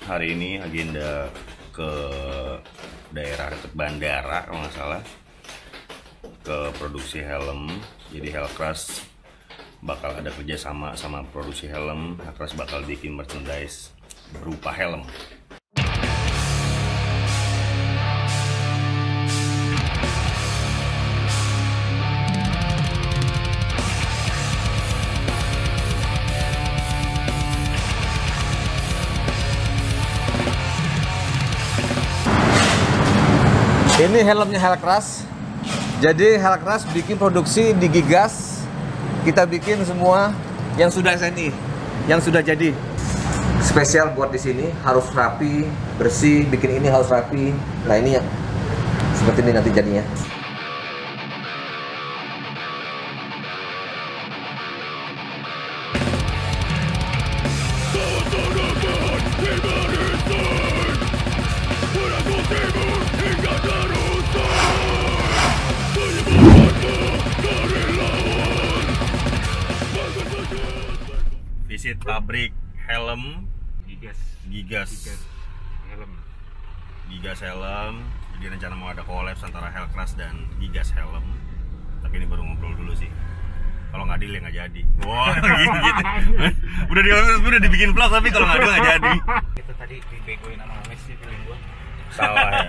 hari ini agenda ke daerah dekat bandara kalau nggak salah, ke produksi helm. Jadi Helcraft bakal ada kerjasama sama produksi helm. Helcraft bakal bikin merchandise berupa helm. Ini helmnya Helcraft. Jadi Helcraft bikin produksi di Gigas. Kita bikin semua yang sudah SNI, yang sudah jadi. Spesial buat di sini, harus rapi, bersih. Bikin ini harus rapi. Nah ini ya, seperti ini nanti jadinya. Visit pabrik helm Gigas helm. Gigas helm. Jadi rencana mau ada collab antara Helcraft dan Gigas helm. Tapi ini baru ngobrol dulu sih. Kalau nggak deal ya nggak jadi. Wah, gitu. udah dibikin vlog tapi kalau nggak deal nggak jadi. Itu tadi dibegoin sama Wes sih feeling gua. Salah ya.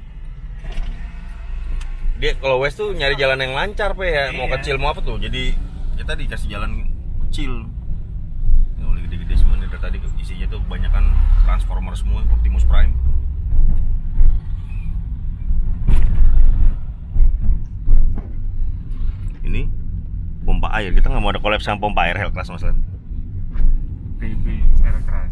Dia kalau West tuh nyari jalan yang lancar ya. Mau kecil mau apa tuh. Jadi kita dikasih jalan kecil. Oleh gede-gede semua dari tadi isinya tuh kebanyakan Transformer semua, Optimus Prime. Ini pompa air, kita nggak mau ada collab sama pompa air Helcraft Mas Len. Baby Helcraft.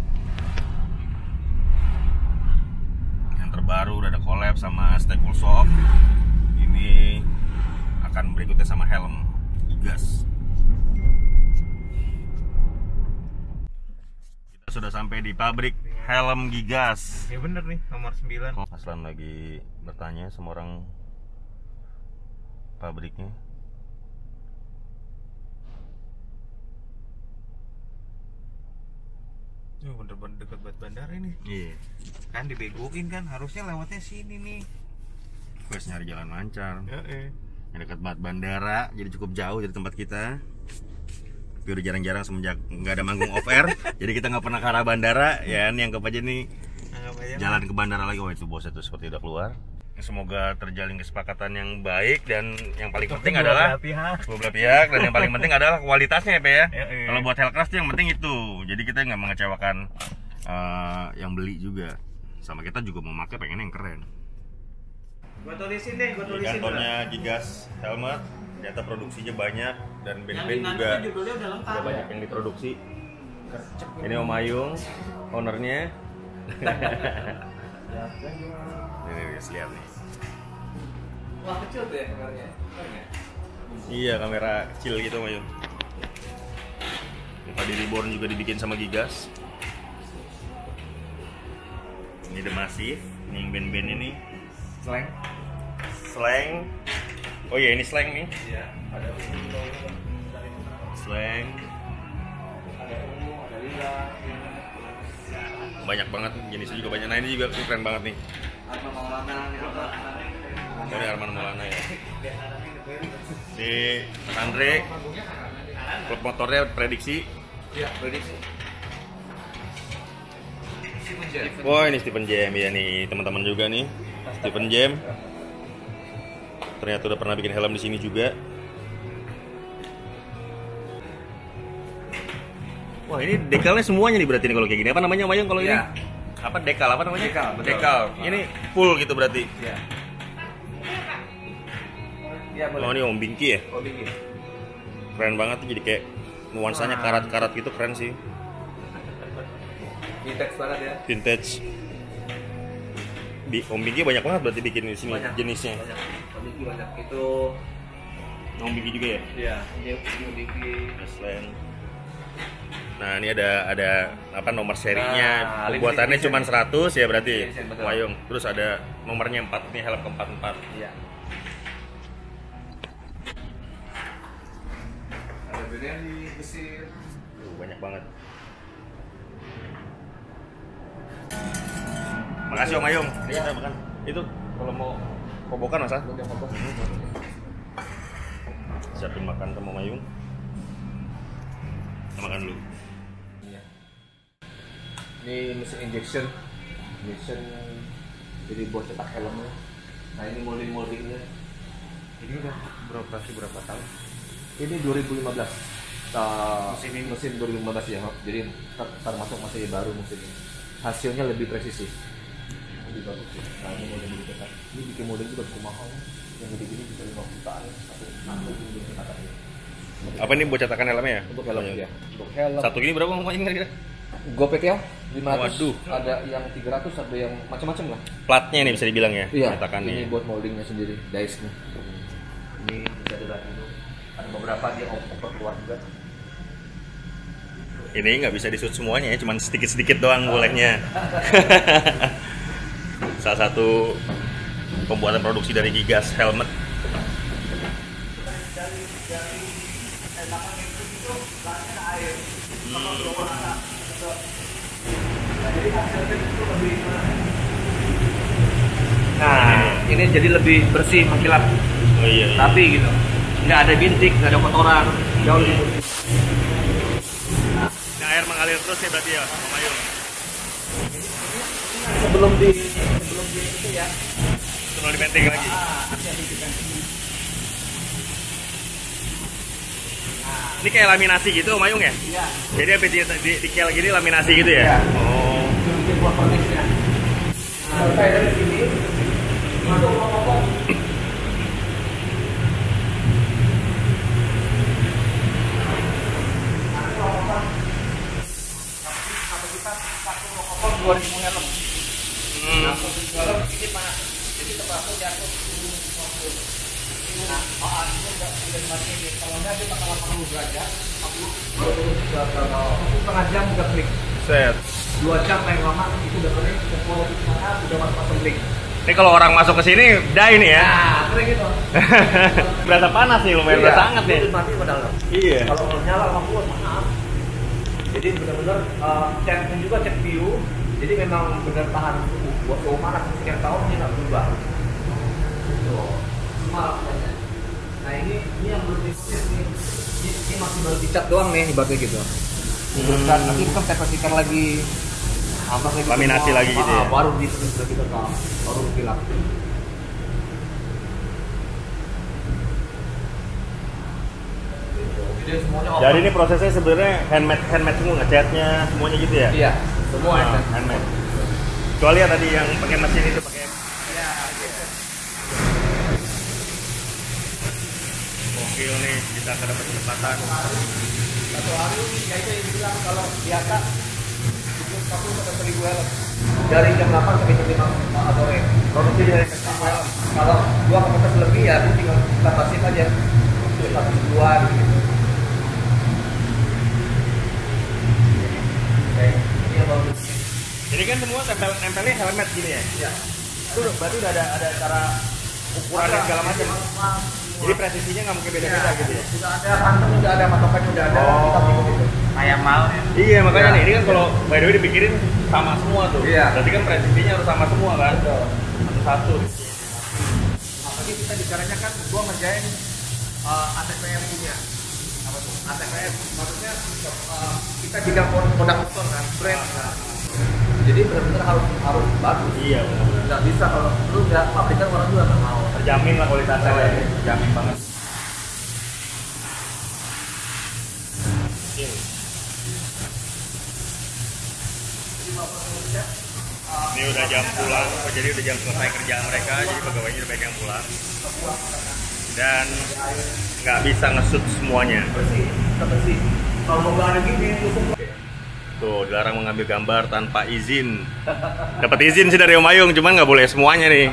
Yang terbaru udah ada collab sama Staple Shop. Ini akan berikutnya sama helm Gigas. Kita sudah sampai di pabrik helm Gigas. Ya bener nih, nomor 9. Aslan lagi bertanya sama orang pabriknya. Bener-bener deket banget bandara ini. Iya. Kan dibegoin kan, harusnya lewatnya sini nih. Gue nyari jalan lancar. Ya, Yang dekat banget bandara, jadi cukup jauh dari tempat kita. Tapi udah jarang-jarang semenjak nggak ada manggung off air, jadi kita nggak pernah ke arah bandara. Ya, ini anggap aja nih anggap aja jalan ke bandara lagi. Oh itu bosnya tuh seperti udah keluar. Semoga terjalin kesepakatan yang baik dan yang paling penting adalah kedua belah pihak, dan yang paling penting adalah kualitasnya ya Pak ya. Kalau buat Helcraft yang penting itu. Jadi kita nggak mengecewakan yang beli juga. Sama kita juga mau pakai pengen yang keren. Gua tulisin deh, gua tulisin. Kantornya Gigas Helmet, ternyata produksinya banyak dan band-band juga udah banyak yang diproduksi. Ini Om Ayung, ownernya. Ini guys, lihat nih. Wah kecil tuh ya kameranya. Iya, kamera kecil gitu Om Ayung. Tadi Reborn juga dibikin sama Gigas. Ini The Massive, ini yang band-band ini. Slang. Oh iya, ini Slang nih. Iya, ada Slang. ada ungu, ada lila. Banyak banget jenisnya juga banyak. Nah ini juga keren banget nih. Arma Maulana nih apa? Ini Arman Maulana ya. Si Andre, klub motornya prediksi. Iya, prediksi. Wah ini Stephen Jam ya nih, teman-teman juga nih. Stephen Jam. Ternyata udah pernah bikin helm di sini juga. Wah ini dekalnya semuanya nih berarti nih kalau kayak gini. Apa namanya Mayung kalau ini? Apa dekal? Apa namanya? Dekal, betul. Dekal. Ini full gitu berarti. Iya. Iya boleh. Oh ini Om Binky ya? Oh bikin. Keren banget tuh, jadi kayak nuansanya karat-karat gitu, keren sih. Vintage banget ya. Vintage. Om Binky banyak banget berarti bikin di sini jenisnya. Banyak. Om Binky banyak. Itu Om Binky juga ya? iya, ini Om Binky. Aslan. Nah ini ada apa nomor serinya. Nah, Buatannya cuma 100 ya berarti. Betul. Mayung. Terus ada nomornya 4, ini helm ke-44. Iya. Ada Benelli, Mesir. Banyak banget. Makasih Om Mayung. Ini kita makan. Itu kalau mau kobokan Mas. Siapin makan sama Mayung. Kita makan dulu. Iya. Ini mesin injection. Jadi buat cetak helmnya. Nah ini moldingnya. Ini udah beroperasi berapa tahun? Ini 2015. Mesin 2015 ya. Jadi termasuk masih baru mesin ini. Hasilnya lebih presisi. Lebih bagus ya. Nah ini molding cetak. Ini bikin molding juga cukup mahal. Yang gede-gede bisa 5 jutaan. Apa ini buat cetakan helmnya ya? Untuk helm ya. Untuk helm. Satu gini berapa Om Mayung kira-kira? Gopek ya, 500. Waduh. Ada yang 300, ada yang macam-macam lah. Platnya nih bisa dibilang ya? Iya. Cetakannya. Ini buat moldingnya sendiri, dice-nya. Ini bisa dilihat dulu. Ada beberapa dia oper keluar juga. Ini nggak bisa disut semuanya ya, cuman sedikit-sedikit doang bolehnya. Salah satu pembuatan produksi dari Gigas helmet. Nah, ini jadi lebih bersih, mengkilap, Oh iya. rapi gitu. Nggak ada bintik, nggak ada kotoran, jauh lebih bersih. Ini air mengalir terus ya berarti ya, Om Mayung. Sebelum di itu ya. Terus dipenting lagi. Ini kayak laminasi gitu Om Mayung ya? Iya. Jadi habis di kel gini laminasi gitu ya? Iya. Oh. Itu bikin buat konteksnya. Nah, saya dari sini masuk ke kapasitas 2000 helm. Nah, posisi helm ini panas. Jadi tempatnya jatuh nah, itu udah mati ini. Kalau enggak dia bakal 80 derajat, 40 setengah jam udah klik. Set. 2 jam paling lama itu udah kering, udah keluar dari sana, udah masuk assembling. Ini kalau orang masuk ke sini dah ini ya. Nah, kering gitu. Berasa panas nih, lumayan berasa hangat nih. Itu mati padahal. Iya. Kalau nyala lampu maaf. Jadi benar-benar catnya juga cat biru. Jadi memang benar tahan suhu. Buat suhu panas sekian tahun ini nggak berubah. Gitu. Semua nah ini yang belum dicat nih. Ini masih baru dicat doang nih ibaratnya gitu. Teruskan nanti kita tepasikan lagi. Laminasi lagi gitu ya? Baru di sudah kita tahu, baru kilat. Jadi semuanya Jadi ini prosesnya sebenarnya handmade semua ngecatnya semuanya gitu ya? iya, semua Nah, handmade. Kecuali ya tadi yang pakai mesin itu pakai. Iya, gitu. Gokil nih, bisa dapat kesempatan. Satu hari ya itu yang dibilang kalau biasa bikin 40 sampai 1000 helm dari jam 8 sampai jam 5 sore. Produksi dari jam 1000 helm. Kalau gua kapasitas lebih ya gua tinggal tambahin aja. Satu sebulan gitu. Ini yang bagus. Jadi kan semua nempelnya helmet gini ya? Iya. Itu berarti udah ada cara ukurannya segala macam. Jadi presisinya nggak mungkin beda-beda gitu ya? Sudah ada kantong, udah ada patokannya, udah ada. Kita ikut itu. Kayak mal ya. Iya makanya Iya. nih, ini kan kalau by the way dipikirin sama semua tuh. Iya. Berarti kan presisinya harus sama semua kan? Satu-satu. Apalagi kita bicaranya kan gua ngerjain ATPF punya. Apa tuh? ATPF maksudnya kita bidang produk motor kan, brand kan. Jadi benar-benar harus bagus. Iya benar. Nggak bisa kalau lu nggak pabrikan orang juga nggak mau. Terjamin lah kualitasnya, Oh, iya. terjamin banget. Ini udah jam pulang, jadi udah jam selesai kerjaan mereka, jadi pegawainya udah banyak yang pulang. Dan nggak bisa ngesut semuanya. Bersih. Kalau mau nggak ada gini, Tuh, dilarang mengambil gambar tanpa izin. Dapat izin sih dari Om Mayung, cuman nggak boleh semuanya nih.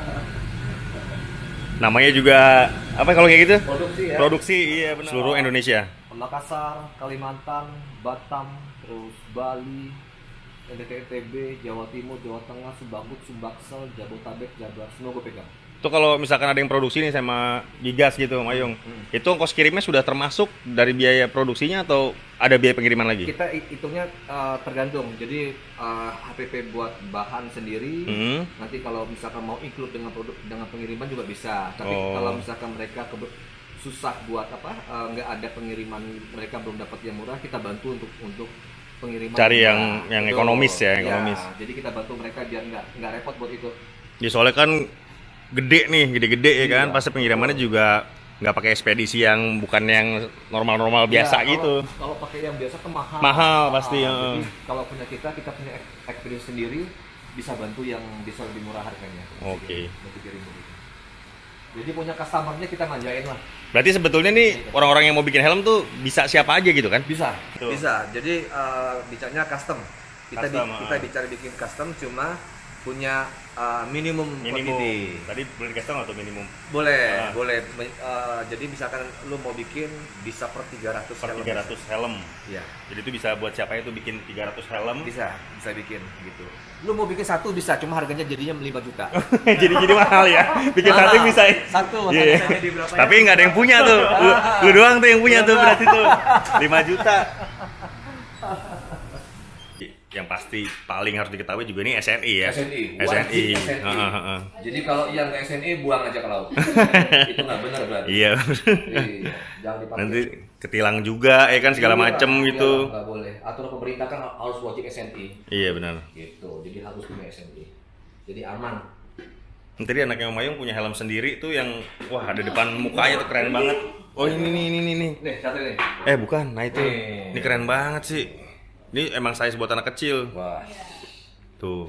Namanya juga apa kalau kayak gitu? produksi ya. Produksi, iya benar. Seluruh Indonesia. Makassar, Kalimantan, Batam, terus Bali, NTT, Jawa Timur, Jawa Tengah, Subangkut, Sumbaksel, Jabotabek, Jabar, semua gue pegang. Itu kalau misalkan ada yang produksi nih sama Gigas gitu, Mayung, itu ongkos kirimnya sudah termasuk dari biaya produksinya atau ada biaya pengiriman lagi? Kita hitungnya tergantung. Jadi HPP buat bahan sendiri. Nanti kalau misalkan mau include dengan pengiriman juga bisa. Tapi kalau misalkan mereka susah buat nggak ada pengiriman, mereka belum dapat yang murah, kita bantu untuk pengiriman. Cari yang ekonomis ya, ekonomis. Jadi kita bantu mereka biar nggak repot buat itu. Ya soalnya kan gede-gede ya kan, pasti pengirimannya juga nggak pakai ekspedisi yang bukan yang normal-normal biasa gitu. Kalau pakai yang biasa kan mahal. Mahal pasti. Jadi kalau punya kita punya ekspedisi sendiri, bisa bantu yang bisa lebih murah harganya. Oke. Jadi punya customer-nya kita manjain lah. Berarti sebetulnya nih orang-orang yang mau bikin helm tuh bisa siapa aja gitu kan? Bisa. Tuh. Bisa. Jadi bicaranya custom. Kita bicara bikin custom, cuma punya minimum quantity. Tadi boleh di custom atau minimum? Boleh. Jadi misalkan lu mau bikin bisa per 300 helm. Iya. Jadi itu bisa buat siapa itu bikin 300 helm? Bisa bikin gitu. Lu mau bikin satu bisa, cuma harganya jadinya 5 juta. jadi mahal ya. Bikin satu bisa. Satu. Yeah. Tapi nggak ada yang punya tuh. Lu doang tuh yang punya tuh berarti tuh 5 juta. Yang pasti paling harus diketahui juga ini SNI ya. SNI. Jadi kalau yang nggak SNI buang aja ke laut. Itu nggak benar berarti. Iya. Jangan dipakai. Nanti ketilang juga ya kan segala macem gitu. Nggak boleh. Aturan pemerintah kan harus wajib SNI. Iya benar. Gitu. Jadi harus punya SNI. Jadi aman. Tadi anaknya Mayung punya helm sendiri tuh yang wah ada depan mukanya tuh keren banget. Oh ini. Nih satu nih. Bukan. Nah itu. Ini keren banget sih. Ini emang size buat anak kecil. Wah. Tuh.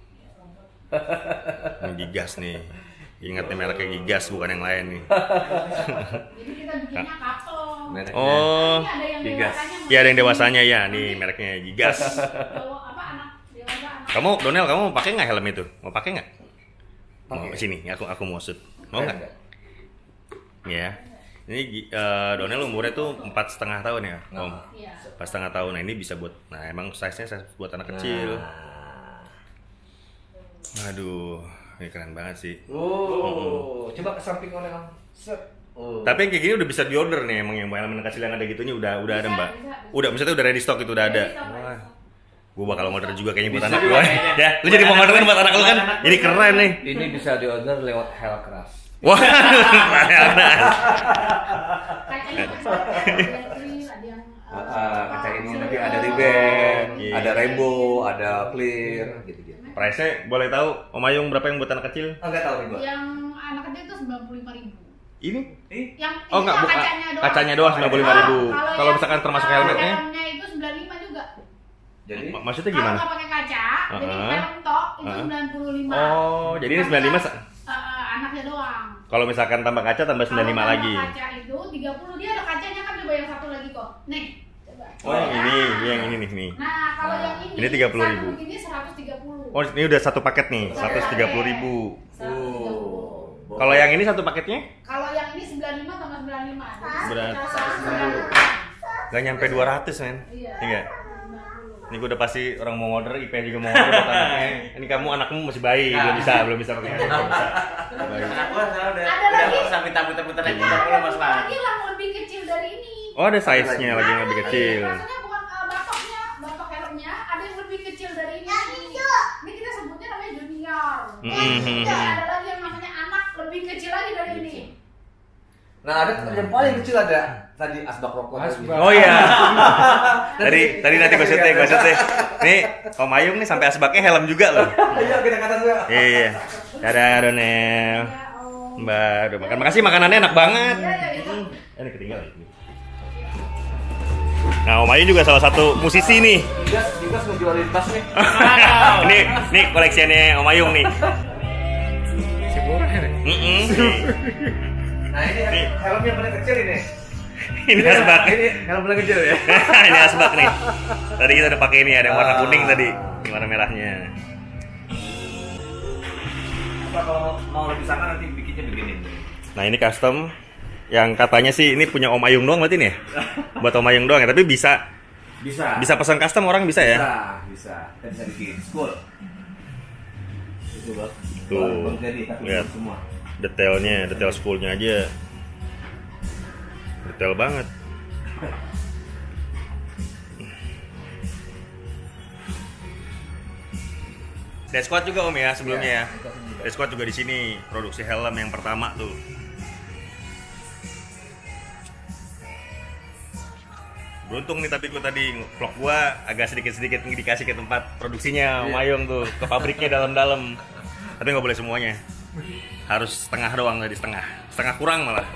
Ini Gigas nih. Ingat nih mereknya Gigas bukan yang lain nih. Jadi kita bikinnya kapel. Oh. Ini ada yang Gigas. Iya ada yang dewasanya ya. Nih mereknya Gigas. Kalau anak dewasa anak. Kamu Donel kamu pakai nggak helm itu? Mau pakai nggak? Mau sini. Aku mau shoot. Mau nggak? Ya. Ini Donel umurnya tuh 4,5 tahun ya, Om. Iya. 4,5 tahun. Nah ini bisa buat, nah emang size-nya size buat anak kecil. Aduh, ini keren banget sih. Coba ke samping oleh Om. Tapi yang kayak gini udah bisa diorder nih, emang yang helm anak kecil yang ada gitunya udah ada Mbak. Bisa. Udah, maksudnya udah ready stock itu udah ada. Wah. Gue bakal order juga kayaknya buat anak gue. Ya, lu jadi mau orderin buat anak lu kan? Ini keren nih. Ini bisa diorder lewat Hellcraft. Wah, Kacanya kaca ini nanti ada ribbon, ada rainbow, ada clear, gitu-gitu. price-nya boleh tahu Om Ayung berapa yang buat anak kecil? Enggak tahu nih, Mbak. Yang anak kecil itu 95.000. Ini? Yang Oh enggak, bukan. Kacanya doang 95.000. Kalau misalkan termasuk helmetnya? Helmnya itu 95 juga. Jadi Maksudnya Kalau gimana? nggak pakai kaca, jadi helm tok itu 95. Oh, jadi ini 95 anaknya doang. kalau misalkan tambah kaca tambah 95 Kalau lagi. tambah kaca itu 30, dia ada kacanya kan, coba yang satu lagi kok. Nih, coba. Oh, yang ini nih. Nah, kalau yang ini Ini 30.000. satu begini 130. Oh, ini udah satu paket nih, 130.000. Kalau yang ini satu paketnya? Kalau yang ini 95 tambah 95. Berarti 190. Gak nyampe 200 men. Iya. Enggak. Ini gue udah pasti orang mau order, IP juga mau order buat anaknya. Ini kamu anakmu masih bayi, belum bisa pakai helm. Anak gua sekarang udah lagi. bisa minta-minta naik Nah, motor mas lah. lagi yang lebih kecil dari ini. Oh, ada size-nya lagi yang lebih kecil. Maksudnya bukan batok helmnya, ada yang lebih kecil dari ini. Ini kita sebutnya namanya junior. Ada lagi yang namanya anak lebih kecil lagi dari ini. nah, ada yang paling kecil ada tadi asbak rokok. Oh iya. tadi nanti gue syuting. Nih, Om Ayung nih sampai asbaknya helm juga loh. Iya, kita kata juga. Iya. Dadah Donel. Ya, Om. Mbak, udah makan. Makasih makanannya enak banget. Iya. Ini ketinggalan ini. Nah, Om Ayung juga salah satu musisi nih. Digas ngejualin tas nih. Nih koleksiannya Om Ayung nih. Si murah ya. Nah, ini helm yang paling kecil ini. Ini asbak. Ini helm paling kecil ya. Ini asbak nih. Tadi kita udah pakai ini, ada yang warna kuning tadi, ini warna merahnya. Apa kalau mau lebih sana nanti bikinnya begini. Nah, ini custom yang katanya sih ini punya Om Ayung doang berarti nih ya? Buat Om Ayung doang ya, tapi bisa pesan custom orang bisa ya? Bisa. Kita bisa bikin school. Itu, Bang. Tuh. Belum jadi tapi Lihat. semua. Detailnya, detail spoolnya aja detail banget. Dead Squad juga Om ya sebelumnya ya. Dead Squad juga di sini produksi helm yang pertama tuh. Beruntung nih tapi gua tadi vlog gua agak sedikit-sedikit dikasih ke tempat produksinya Mayung tuh, ke pabriknya dalam-dalam. Tapi nggak boleh semuanya. Harus setengah doang tadi, setengah kurang malah.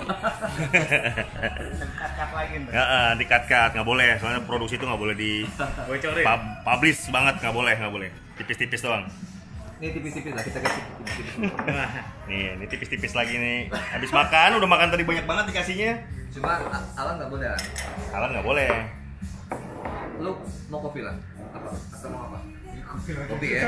Cut lagi. Ya, di-cut nggak boleh, soalnya produksi itu nggak boleh di publish banget, nggak boleh. Tipis-tipis doang. Ini tipis-tipis lah, kita kasih tipis-tipis. Nih, ini tipis-tipis lagi nih. Habis makan, udah makan tadi banyak banget dikasihnya. Cuma Alan nggak boleh. Alan nggak boleh. Lu mau kopi lah? Apa? Atau mau apa? Kopi ya?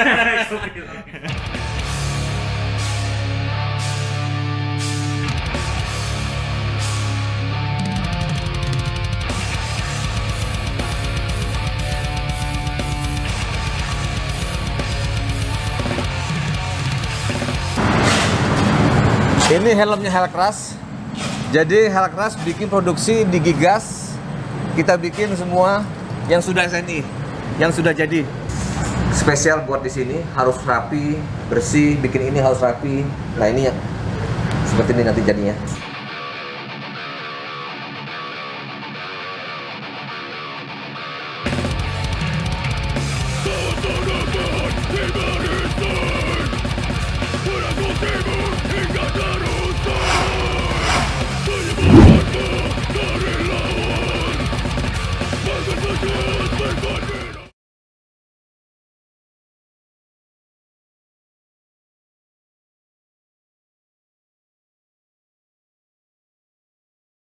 Ini helmnya Helcrash. Jadi Helcrash bikin produksi di Gigas. Kita bikin semua yang sudah SNI, yang sudah jadi. Spesial buat di sini, harus rapi, bersih. Bikin ini harus rapi. Nah ini ya, seperti ini nanti jadinya.